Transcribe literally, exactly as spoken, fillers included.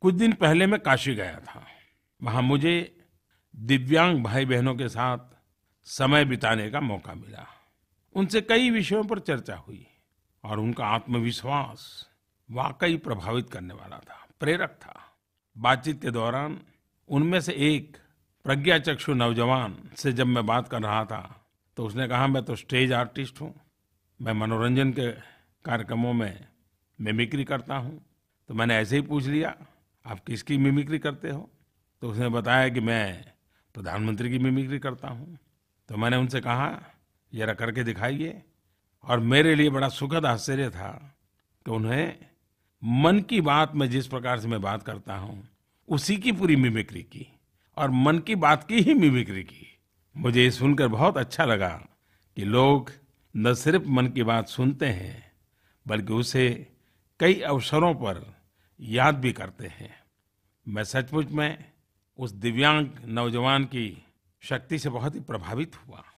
कुछ दिन पहले मैं काशी गया था। वहां मुझे दिव्यांग भाई बहनों के साथ समय बिताने का मौका मिला। उनसे कई विषयों पर चर्चा हुई और उनका आत्मविश्वास वाकई प्रभावित करने वाला था, प्रेरक था। बातचीत के दौरान उनमें से एक प्रज्ञाचक्षु नौजवान से जब मैं बात कर रहा था तो उसने कहा, मैं तो स्टेज आर्टिस्ट हूँ, मैं मनोरंजन के कार्यक्रमों में मिमिक्री करता हूँ। तो मैंने ऐसे ही पूछ लिया, आप किसकी मिमिक्री करते हो? तो उसने बताया कि मैं प्रधानमंत्री की मिमिक्री करता हूँ। तो मैंने उनसे कहा, जरा करके दिखाइए। और मेरे लिए बड़ा सुखद आश्चर्य था कि उन्हें मन की बात में जिस प्रकार से मैं बात करता हूँ उसी की पूरी मिमिक्री की और मन की बात की ही मिमिक्री की। मुझे ये सुनकर बहुत अच्छा लगा कि लोग न सिर्फ मन की बात सुनते हैं बल्कि उसे कई अवसरों पर याद भी करते हैं। मैं सचमुच में उस दिव्यांग नौजवान की शक्ति से बहुत ही प्रभावित हुआ।